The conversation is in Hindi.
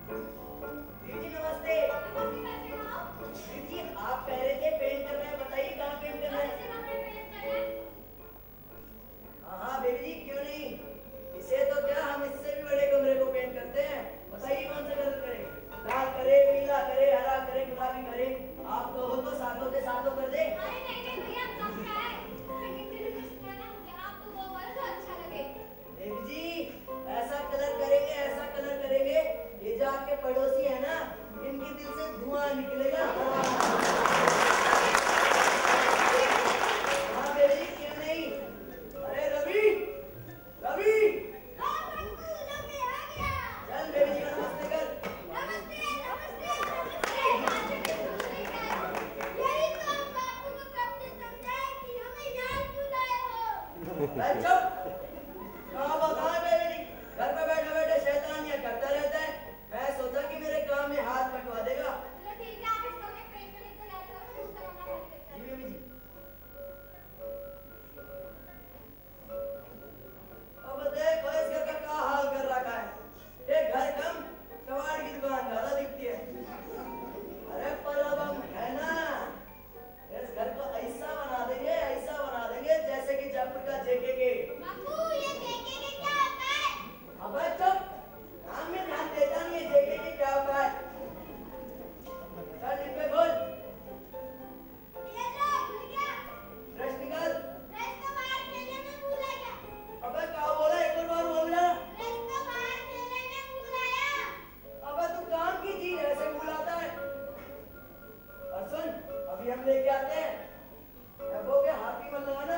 जी नमस्ते। जी आप कह रहे थे पेंट करना है, बताइए कहाँ पेंट करना है? हाँ बेबी जी क्यों नहीं, इसे तो क्या हम इससे भी बड़े कमरे को पेंट करते हैं। बताइए कौन सा कलर करें, लाल करे, पीला करे, हरा करे, गुलाबी करे, आप कहो तो सातों के सातों कर दे। बेबी जी ऐसा कलर करेंगे, ये जो आपके पड़ोसी है ना, इनके दिल से धुआं निकलेगा। हाँ बेबी जी क्यों नहीं। अरे रवि, रवि चल बेबी जी नमस्ते कर। चुप, कहाँ बताएं बेबी जी, घर पे बैठे बैठे शैतानियां करता रहता है। मैं सोचा कि मेरे काम में हाथ कटवा देगा। जी बेबी जी। अब देखो इस घर का क्या हाल कर रखा है, एक घर कम कबाड़ की दुकान ज्यादा दिखती है। अरे पर अब हम है ना, इस घर को ऐसा बना देंगे जैसे कि जयपुर का जेके। अब चुप, काम में ध्यान देता नहीं है, जेके क्या होता है। चल इनपे बोल, ब्रश निकाल। अबे क्या बोला, एक और बार बोल रहा। अबे तू काम की चीज ऐसे बुलाता है। और सुन, अभी हम लेके आते हैं, डब्बों के हाथ भी मत लगाना।